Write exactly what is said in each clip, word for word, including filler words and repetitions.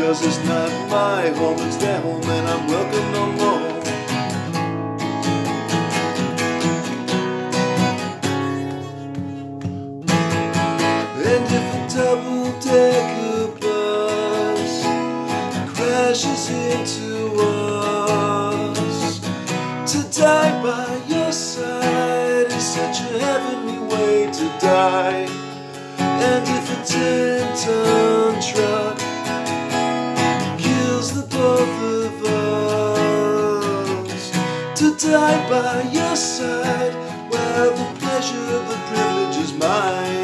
because it's not my home, it's their home, and I'm welcome no more. And if a double-decker bus crashes into us, to die by your side is such a heavenly way to die. And if a ten-ton truck kills the both of us, to die by your side, well, the pleasure, the privilege is mine.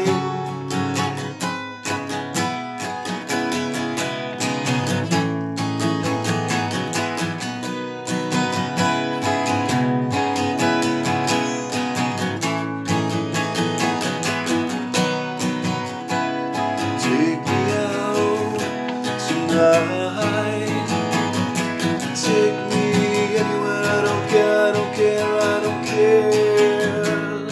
Take me out tonight. Take me anywhere. I don't care, I don't care, I don't care.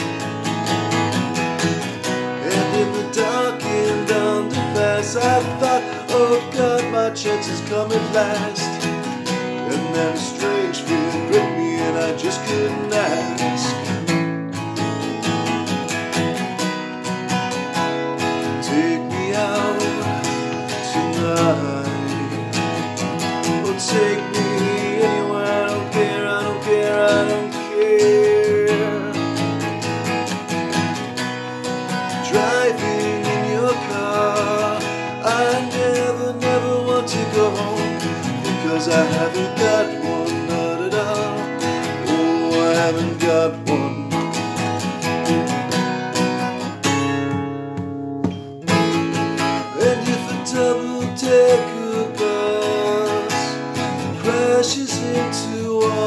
And in the dark and underpass, I thought, oh God, my chance has come at last. And then a strange fear gripped me and I just couldn't ask. Take me out tonight. Oh, take me anywhere. I don't care, I don't care, I don't care. Driving in your car, I never, never want to go home, because I haven't got one, not at all. Oh, I haven't got one. And if a double-decker bus crashes into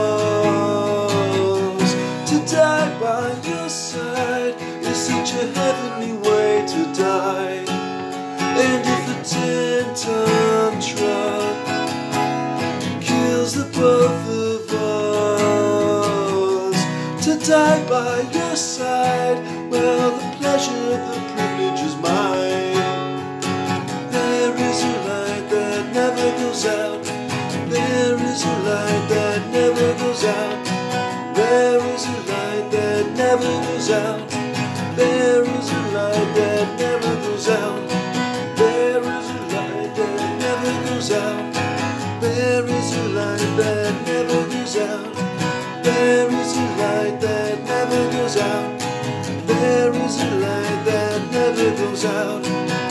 us, to die by your side is such a heavenly way to die. And if a ten-ton truck kills the both of us, to die by your side, well, the pleasure, the privilege is mine. There is a light that never goes out. There is a light that never goes out. There is a light that never goes out. There is a light that never goes out. There is a light that never goes out. There is a light that never goes out. There is a light that never goes out. There is a light that never goes out.